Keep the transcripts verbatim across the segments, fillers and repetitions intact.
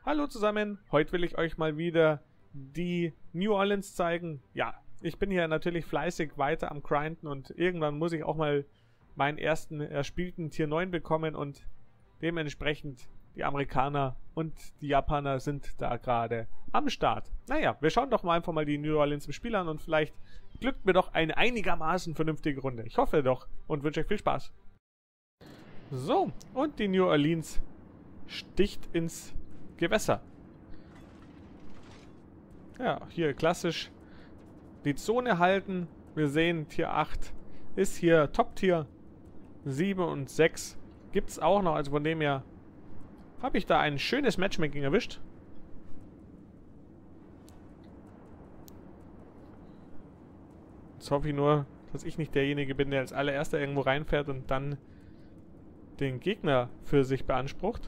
Hallo zusammen, heute will ich euch mal wieder die New Orleans zeigen. Ja, ich bin hier natürlich fleißig weiter am Grinden und irgendwann muss ich auch mal meinen ersten erspielten Tier neun bekommen und dementsprechend die Amerikaner und die Japaner sind da gerade am Start. Naja, wir schauen doch mal einfach mal die New Orleans im Spiel an und vielleicht glückt mir doch eine einigermaßen vernünftige Runde. Ich hoffe doch und wünsche euch viel Spaß. So, und die New Orleans sticht ins Gewässer. Ja, hier klassisch die Zone halten. Wir sehen, Tier acht ist hier Top-Tier. sieben und sechs gibt es auch noch. Also von dem her habe ich da ein schönes Matchmaking erwischt. Jetzt hoffe ich nur, dass ich nicht derjenige bin, der als allererster irgendwo reinfährt und dann den Gegner für sich beansprucht.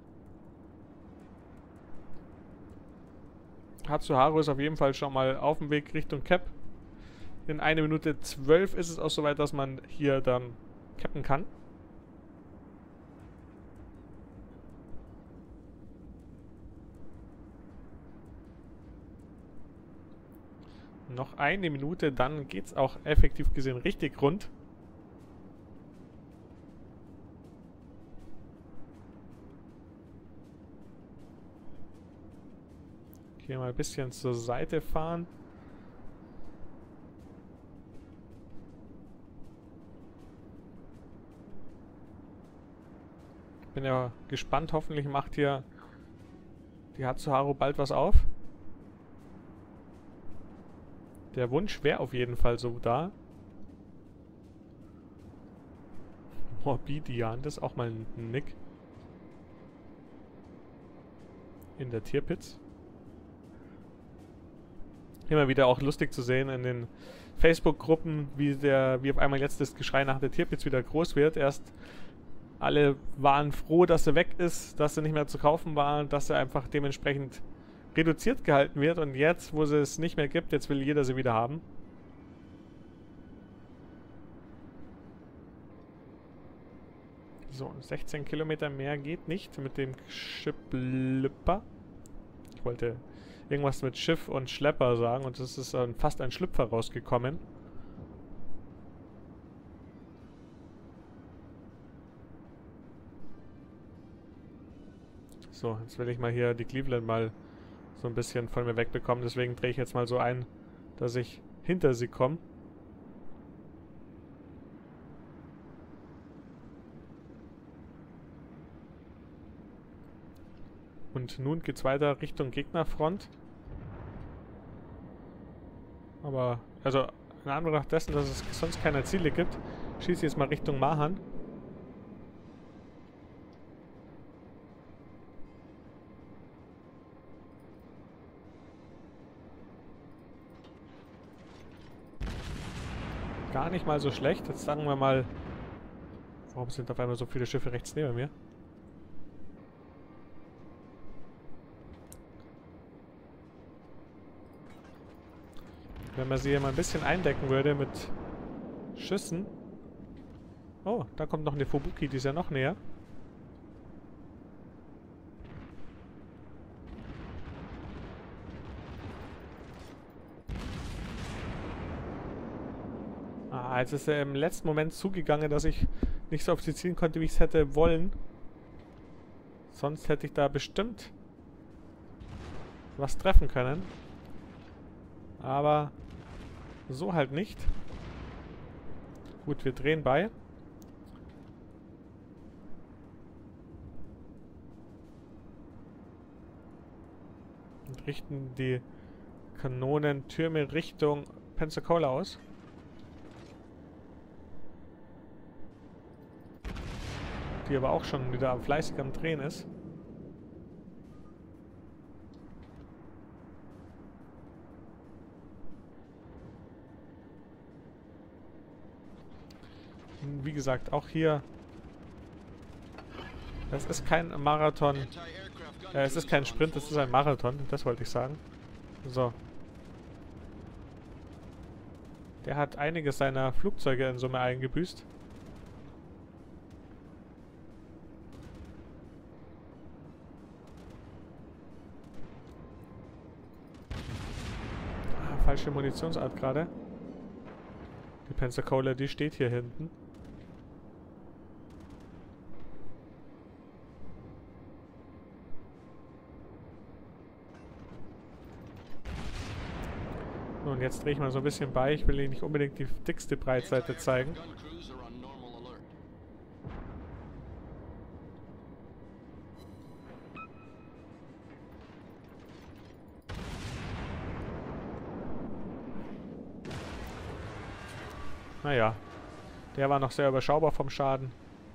Hatsuharu ist auf jeden Fall schon mal auf dem Weg Richtung Cap. In einer Minute zwölf ist es auch soweit, dass man hier dann cappen kann. Noch eine Minute, dann geht es auch effektiv gesehen richtig rund. Hier mal ein bisschen zur Seite fahren. Bin ja gespannt, hoffentlich macht hier die Hatsuharu bald was auf. Der Wunsch wäre auf jeden Fall so da. Morbidian, das ist auch mal ein Nick. In der Tierpitz. Immer wieder auch lustig zu sehen in den Facebook-Gruppen, wie der, wie auf einmal jetzt das Geschrei nach der Tierpitz wieder groß wird. Erst alle waren froh, dass sie weg ist, dass sie nicht mehr zu kaufen war, dass sie einfach dementsprechend reduziert gehalten wird. Und jetzt, wo sie es nicht mehr gibt, jetzt will jeder sie wieder haben. So, sechzehn Kilometer mehr geht nicht mit dem Schlüpper. Ich wollte irgendwas mit Schiff und Schlepper sagen und es ist dann fast ein Schlüpfer rausgekommen. So, jetzt will ich mal hier die Cleveland mal so ein bisschen von mir wegbekommen. Deswegen drehe ich jetzt mal so ein, dass ich hinter sie komme. Und nun geht es weiter Richtung Gegnerfront. Aber, also, in Anbetracht dessen, dass es sonst keine Ziele gibt, schieße ich jetzt mal Richtung Mahan. Gar nicht mal so schlecht. Jetzt sagen wir mal... Warum sind auf einmal so viele Schiffe rechts neben mir? Wenn man sie hier mal ein bisschen eindecken würde mit Schüssen. Oh, da kommt noch eine Fubuki, die ist ja noch näher. Ah, jetzt ist er im letzten Moment zugegangen, dass ich nicht so auf sie zielen konnte, wie ich es hätte wollen. Sonst hätte ich da bestimmt was treffen können. Aber so halt nicht. Gut, wir drehen bei. Und richten die Kanonentürme Richtung Pensacola aus. Die aber auch schon wieder fleißig am Drehen ist. Wie gesagt, auch hier, das ist kein Marathon, äh, es ist kein Sprint, es ist ein Marathon, das wollte ich sagen. So. Der hat einiges seiner Flugzeuge in Summe eingebüßt. falsche Munitionsart gerade. Die Pensacola, die steht hier hinten. Und jetzt drehe ich mal so ein bisschen bei. Ich will Ihnen nicht unbedingt die dickste Breitseite zeigen. Naja, der war noch sehr überschaubar vom Schaden.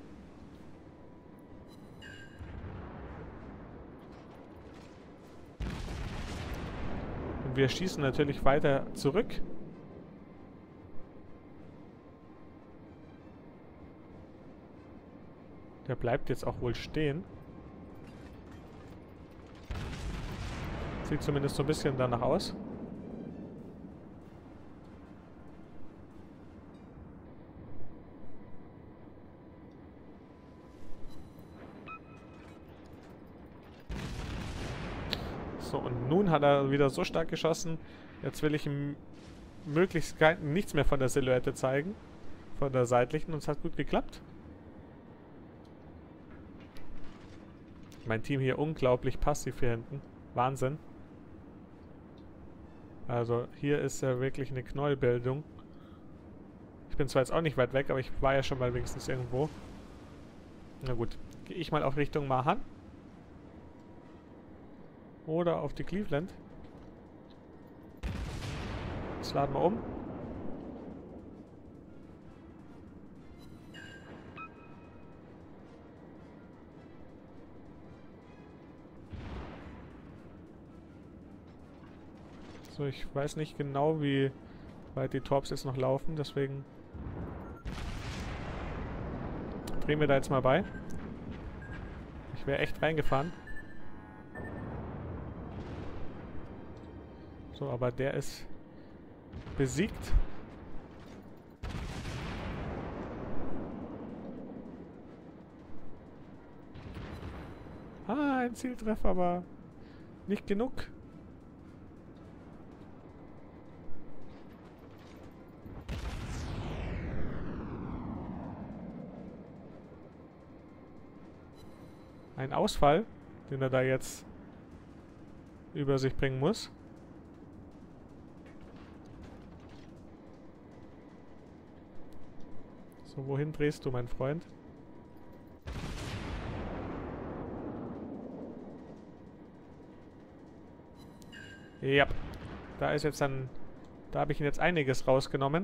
Und wir schießen natürlich weiter zurück. Der bleibt jetzt auch wohl stehen. Sieht zumindest so ein bisschen danach aus. So, und nun hat er wieder so stark geschossen. Jetzt will ich ihm möglichst kein, nichts mehr von der Silhouette zeigen. Von der seitlichen. Und es hat gut geklappt. Mein Team hier unglaublich passiv hier hinten. Wahnsinn. Also hier ist ja wirklich eine Knollbildung. Ich bin zwar jetzt auch nicht weit weg, aber ich war ja schon mal wenigstens irgendwo. Na gut. Gehe ich mal auf Richtung Mahan. Oder auf die Cleveland. Das laden wir um. So, ich weiß nicht genau, wie weit die Torps jetzt noch laufen, deswegen drehen wir da jetzt mal bei. Ich wäre echt reingefahren. So, aber der ist besiegt. Ah, ein Zieltreffer, aber nicht genug. Ein Ausfall, den er da jetzt über sich bringen muss. So, wohin drehst du, mein Freund? Ja, da ist jetzt dann... Da habe ich ihn jetzt einiges rausgenommen.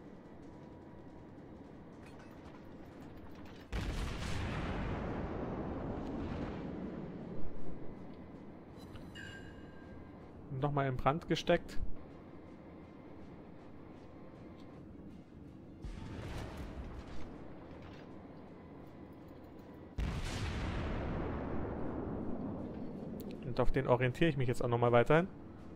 Nochmal in Brand gesteckt. Und auf den orientiere ich mich jetzt auch nochmal weiterhin.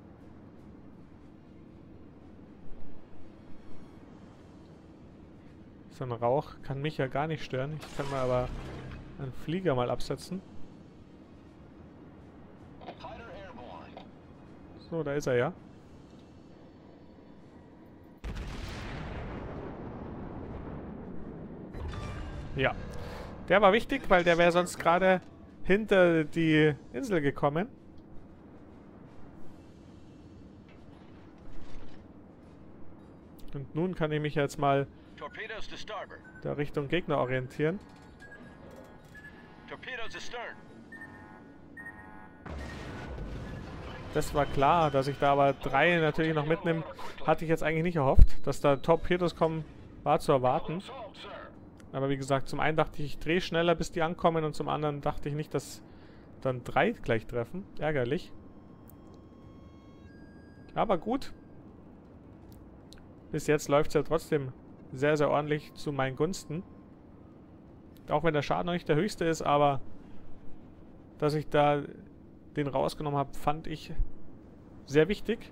So ein Rauch kann mich ja gar nicht stören. Ich kann mal aber einen Flieger mal absetzen. So, da ist er ja. Ja. Der war wichtig, weil der wäre sonst gerade hinter die Insel gekommen. Und nun kann ich mich jetzt mal der Richtung Gegner orientieren. Das war klar, dass ich da aber drei natürlich noch mitnehme, hatte ich jetzt eigentlich nicht erhofft. Dass da Torpedos kommen, war zu erwarten. Aber wie gesagt, zum einen dachte ich, ich drehe schneller, bis die ankommen, und zum anderen dachte ich nicht, dass dann drei gleich treffen. Ärgerlich. Aber gut. Bis jetzt läuft es ja trotzdem sehr, sehr ordentlich zu meinen Gunsten. Auch wenn der Schaden noch nicht der höchste ist, aber dass ich da den rausgenommen habe, fand ich sehr wichtig.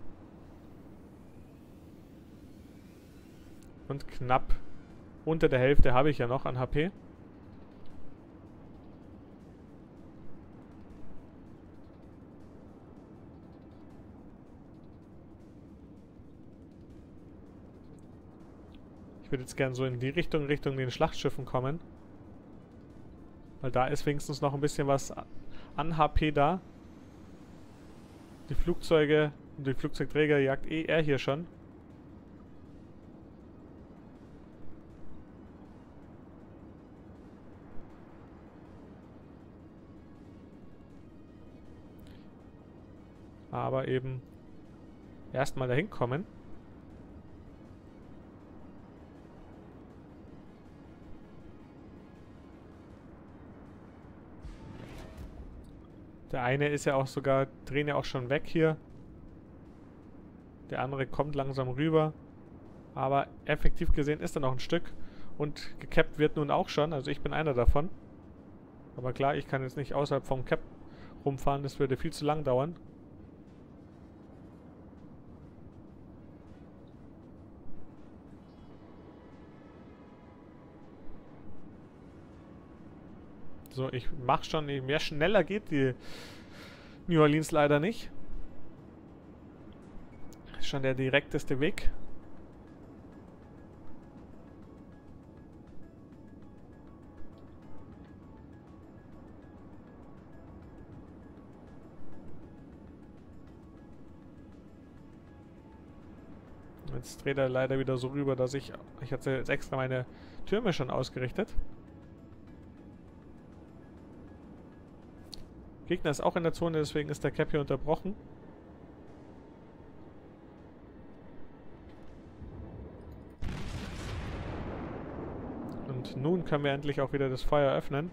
Und knapp unter der Hälfte habe ich ja noch an H P. Ich würde jetzt gerne so in die Richtung, Richtung den Schlachtschiffen kommen. Weil da ist wenigstens noch ein bisschen was an H P da. Die Flugzeuge und die Flugzeugträger jagt eh er hier schon. Aber eben erstmal dahin kommen. Der eine ist ja auch sogar, drehen ja auch schon weg hier. Der andere kommt langsam rüber. Aber effektiv gesehen ist er noch ein Stück. Und gekappt wird nun auch schon. Also ich bin einer davon. Aber klar, ich kann jetzt nicht außerhalb vom Cap rumfahren. Das würde viel zu lang dauern. So, ich mach schon, mehr schneller geht die New Orleans leider nicht. Ist schon der direkteste Weg. Jetzt dreht er leider wieder so rüber, dass ich... Ich hatte jetzt extra meine Türme schon ausgerichtet. Gegner ist auch in der Zone, deswegen ist der Cap hier unterbrochen. Und nun können wir endlich auch wieder das Feuer öffnen.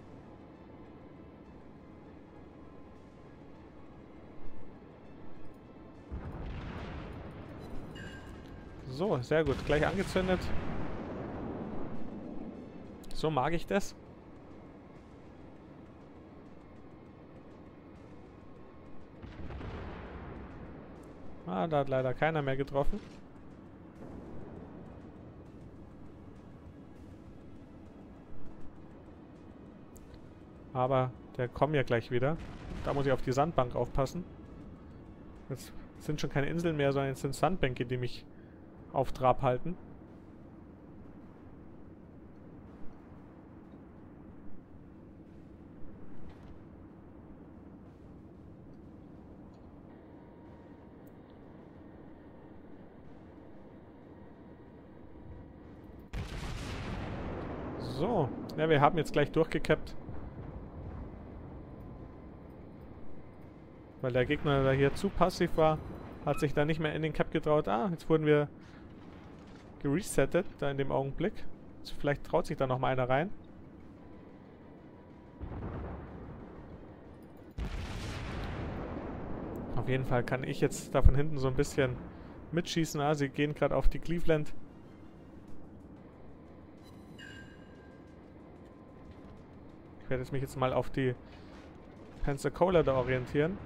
So, sehr gut. Gleich angezündet. So mag ich das. Ah, da hat leider keiner mehr getroffen. Aber der kommt ja gleich wieder. Da muss ich auf die Sandbank aufpassen. Jetzt sind schon keine Inseln mehr, sondern jetzt sind Sandbänke, die mich auf Trab halten. So, ja, wir haben jetzt gleich durchgekappt. Weil der Gegner da hier zu passiv war, hat sich da nicht mehr in den Cap getraut. Ah, jetzt wurden wir geresettet, da in dem Augenblick. Also vielleicht traut sich da noch mal einer rein. Auf jeden Fall kann ich jetzt da von hinten so ein bisschen mitschießen. Ah, sie gehen gerade auf die Cleveland. Ich werde jetzt mich jetzt mal auf die Pensacola da orientieren.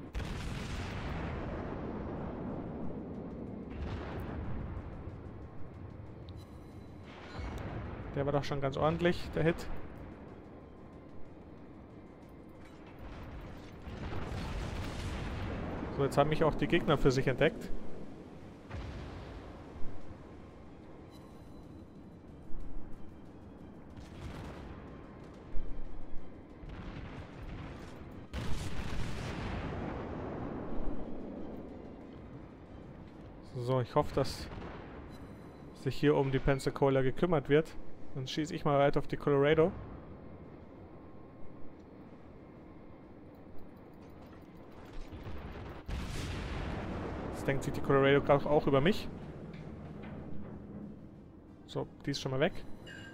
Der war doch schon ganz ordentlich, der Hit. So, jetzt haben mich auch die Gegner für sich entdeckt. So, ich hoffe, dass sich hier um die Pensacola gekümmert wird. Dann schieße ich mal weiter auf die Colorado. Jetzt denkt sich die Colorado gerade auch über mich. So, die ist schon mal weg.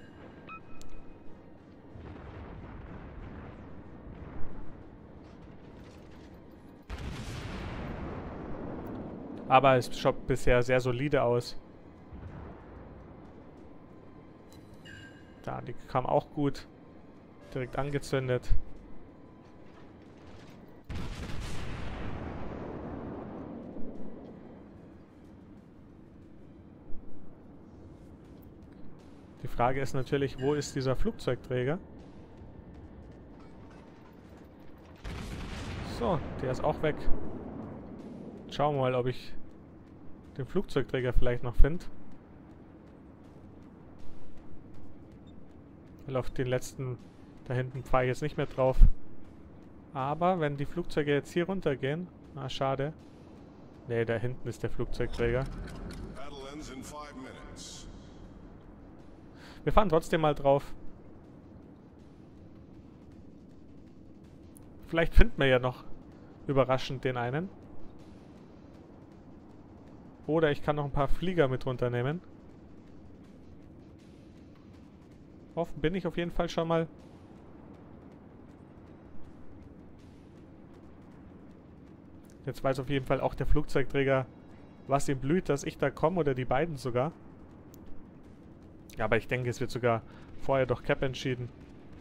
Aber es schaut bisher sehr solide aus. Da, die kam auch gut. Direkt angezündet. Die Frage ist natürlich, wo ist dieser Flugzeugträger? So, der ist auch weg. Schauen wir mal, ob ich den Flugzeugträger vielleicht noch finde. Weil auf den letzten da hinten fahre ich jetzt nicht mehr drauf. Aber wenn die Flugzeuge jetzt hier runtergehen... Ah, schade. Ne, da hinten ist der Flugzeugträger. Wir fahren trotzdem mal drauf. Vielleicht finden wir ja noch überraschend den einen. Oder ich kann noch ein paar Flieger mit runternehmen. Offen bin ich auf jeden Fall schon mal. Jetzt weiß auf jeden Fall auch der Flugzeugträger, was ihm blüht, dass ich da komme, oder die beiden sogar. Ja, aber ich denke, es wird sogar vorher durch Cap entschieden.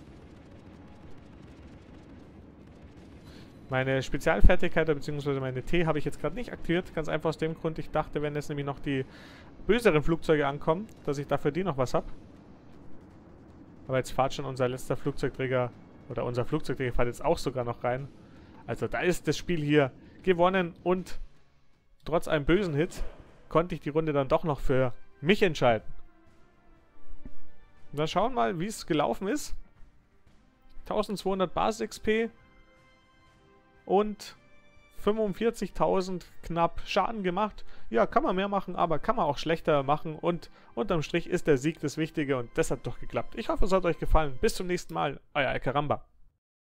Meine Spezialfertigkeit, bzw. meine T habe ich jetzt gerade nicht aktiviert. Ganz einfach aus dem Grund, ich dachte, wenn jetzt nämlich noch die böseren Flugzeuge ankommen, dass ich dafür die noch was habe. Aber jetzt fährt schon unser letzter Flugzeugträger, oder unser Flugzeugträger fährt jetzt auch sogar noch rein. Also da ist das Spiel hier gewonnen und trotz einem bösen Hit konnte ich die Runde dann doch noch für mich entscheiden. Und dann schauen wir mal, wie es gelaufen ist. eintausendzweihundert Basis-X P und fünfundvierzigtausend knapp Schaden gemacht. Ja, kann man mehr machen, aber kann man auch schlechter machen. Und unterm Strich ist der Sieg das Wichtige und das hat doch geklappt. Ich hoffe, es hat euch gefallen. Bis zum nächsten Mal. Euer Alcaramba.